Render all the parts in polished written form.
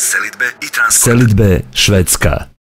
selidbe i transporta. Selidbe Švedska.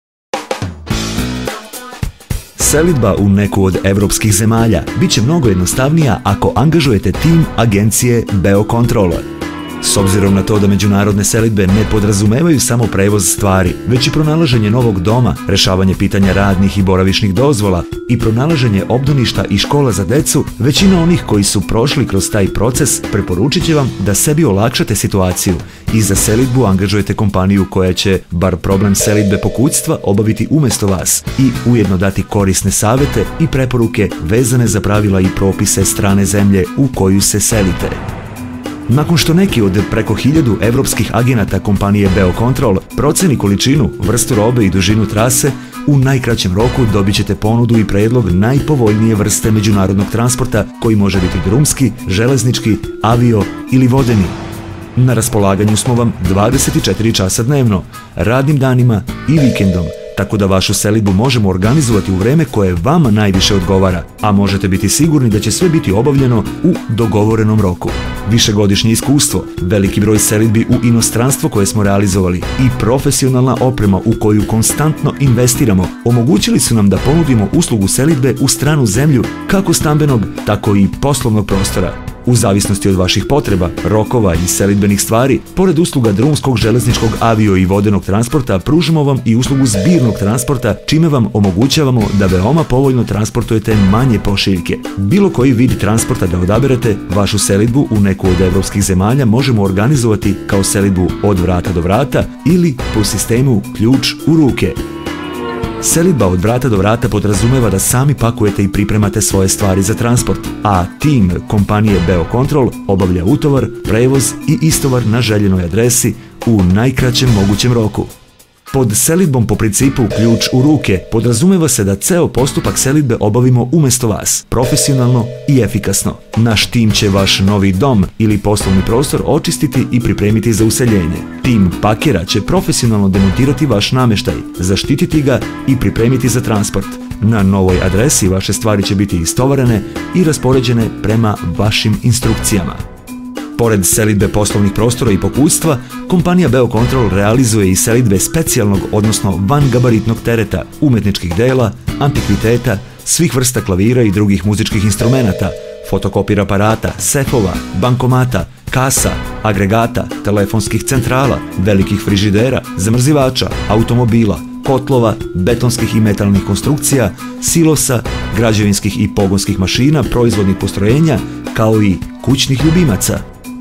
Selidba u neku od evropskih zemalja bit će mnogo jednostavnija ako angažujete tim agencije Beocontrol. S obzirom na to da međunarodne selidbe ne podrazumevaju samo prevoz stvari, već i pronalaženje novog doma, rešavanje pitanja radnih i boravišnih dozvola i pronalaženje obdaništa i škola za decu, većina onih koji su prošli kroz taj proces preporučit će vam da sebi olakšate situaciju i za selidbu angažujete kompaniju koja će, bar problem selidbe pokućstva, obaviti umjesto vas i ujedno dati korisne savete i preporuke vezane za pravila i propise strane zemlje u koju se selite. Nakon što neki od preko 1000 evropskih agenata kompanije Beocontrol proceni količinu, vrstu robe i dužinu trase, u najkraćem roku dobit ćete ponudu i predlog najpovoljnije vrste međunarodnog transporta koji može biti drumski, železnički, avio ili vodeni. Na raspolaganju smo vam 24 časa dnevno, radnim danima i vikendom, tako da vašu selidbu možemo organizovati u vreme koje vama najviše odgovara, a možete biti sigurni da će sve biti obavljeno u dogovorenom roku. Višegodišnje iskustvo, veliki broj selidbi u inostranstvo koje smo realizovali i profesionalna oprema u koju konstantno investiramo omogućili su nam da ponudimo uslugu selidbe u stranu zemlju kako stambenog, tako i poslovnog prostora. U zavisnosti od vaših potreba, rokova i selidbenih stvari, pored usluga drumskog, železničkog, avio i vodenog transporta, pružimo vam i uslugu zbirnog transporta, čime vam omogućavamo da veoma povoljno transportujete manje pošiljke. Bilo koji vid transporta da odaberete, vašu selidbu u neku od evropskih zemalja možemo organizovati kao selidbu od vrata do vrata ili po sistemu ključ u ruke. Selidba od vrata do vrata podrazumeva da sami pakujete i pripremate svoje stvari za transport, a tim kompanije Beocontrol obavlja utovar, prevoz i istovar na željenoj adresi u najkraćem mogućem roku. Pod selidbom po principu ključ u ruke podrazumeva se da ceo postupak selidbe obavimo umjesto vas, profesionalno i efikasno. Naš tim će vaš novi dom ili poslovni prostor očistiti i pripremiti za useljenje. Tim pakera će profesionalno demontirati vaš namještaj, zaštititi ga i pripremiti za transport. Na novoj adresi vaše stvari će biti istovarene i raspoređene prema vašim instrukcijama. Pored selidbe poslovnih prostora i pokućstva, kompanija Beocontrol realizuje i selidbe specijalnog, odnosno vangabaritnog tereta, umetničkih dela, antikviteta, svih vrsta klavira i drugih muzičkih instrumenata, fotokopir aparata, sefova, bankomata, kasa, agregata, telefonskih centrala, velikih frižidera, zamrzivača, automobila, kotlova, betonskih i metalnih konstrukcija, silosa, građevinskih i pogonskih mašina, proizvodnih postrojenja, kao i kućnih ljubimaca.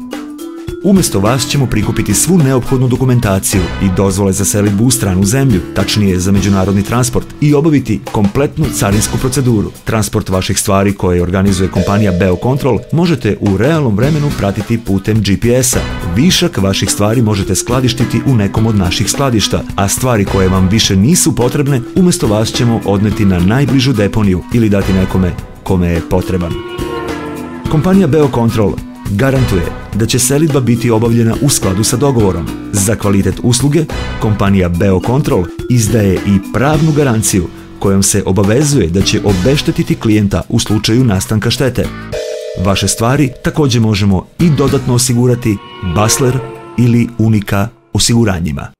Umjesto vas ćemo prikupiti svu neophodnu dokumentaciju i dozvole za selidbu u stranu zemlju, tačnije za međunarodni transport, i obaviti kompletnu carinsku proceduru. Transport vaših stvari koje organizuje kompanija Beocontrol možete u realnom vremenu pratiti putem GPS-a. Višak vaših stvari možete skladištiti u nekom od naših skladišta, a stvari koje vam više nisu potrebne, umjesto vas ćemo odneti na najbližu deponiju ili dati nekome kome je potreban. Kompanija Beocontrol garantuje da će selidba biti obavljena u skladu sa dogovorom. Za kvalitet usluge, kompanija Beocontrol izdaje i pravnu garanciju kojom se obavezuje da će obeštetiti klijenta u slučaju nastanka štete. Vaše stvari također možemo i dodatno osigurati Basler ili Unika osiguranjima.